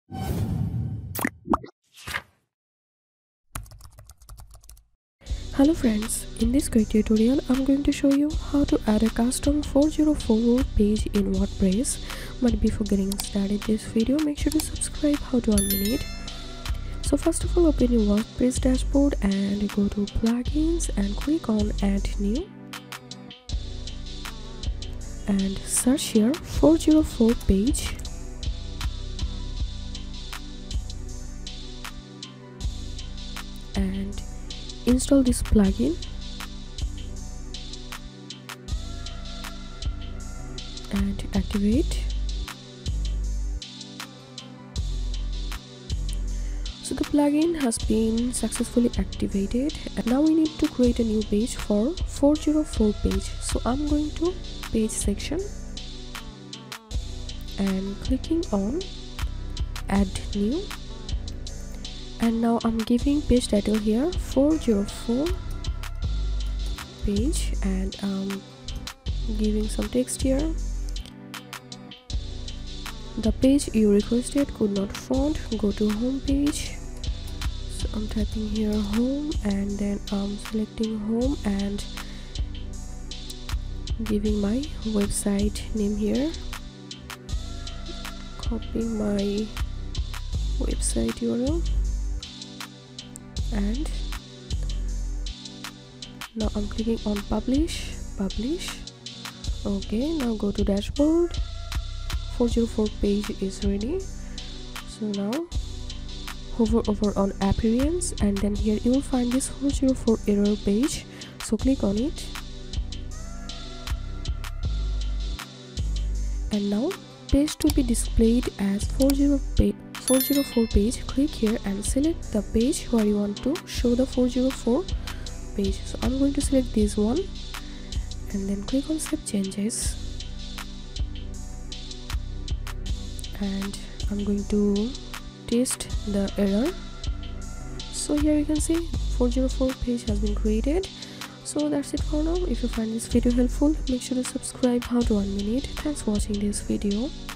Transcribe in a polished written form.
Hello friends, in this quick tutorial I'm going to show you how to add a custom 404 page in WordPress. But before getting started this video, make sure to subscribe how to unmute it. So first of all, open your WordPress dashboard and go to plugins and click on add new and search here 404 page. And install this plugin and activate. So the plugin has been successfully activated, and now we need to create a new page for 404 page. So I'm going to page section and clicking on add new, and now I'm giving page title here 404 page, and giving some text here. The page you requested could not found. Go to home page. So I'm typing here home, and then I'm selecting home and giving my website name here, copying my website URL, and now I'm clicking on publish. Okay, now go to dashboard. 404 page is ready. So now hover over on appearance, and then here you will find this 404 error page. So click on it, and now page to be displayed as 404 page. Click here and select the page where you want to show the 404 page. So I'm going to select this one, and then click on save changes, and I'm going to test the error. So here you can see 404 page has been created. So that's it for now. If you find this video helpful, make sure to subscribe how to unmute it. Thanks for watching this video.